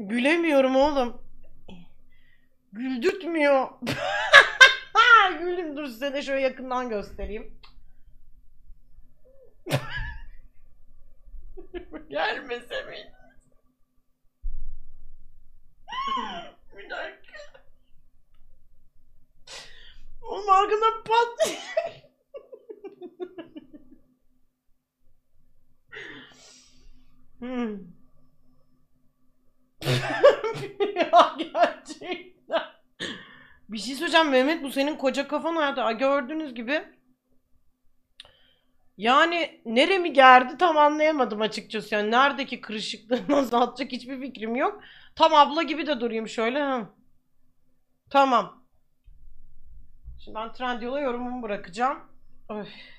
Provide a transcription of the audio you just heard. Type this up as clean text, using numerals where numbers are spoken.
Gülemiyorum oğlum. Güldürtmüyor. Güldüm, dur size de şöyle yakından göstereyim. Gelmese mi? Bir dakika. Oğlum arkada pat. Ya gerçekten. Bir şey söyleyeceğim Mehmet, bu senin koca kafan nerede? Gördüğünüz gibi. Yani neremi gerdi tam anlayamadım açıkçası. Yani neredeki kırışıklığı nasıl atacak hiçbir fikrim yok. Tam abla gibi de durayım şöyle. Ha. Tamam. Şimdi ben Trendyol'a yorumumu bırakacağım. Öf.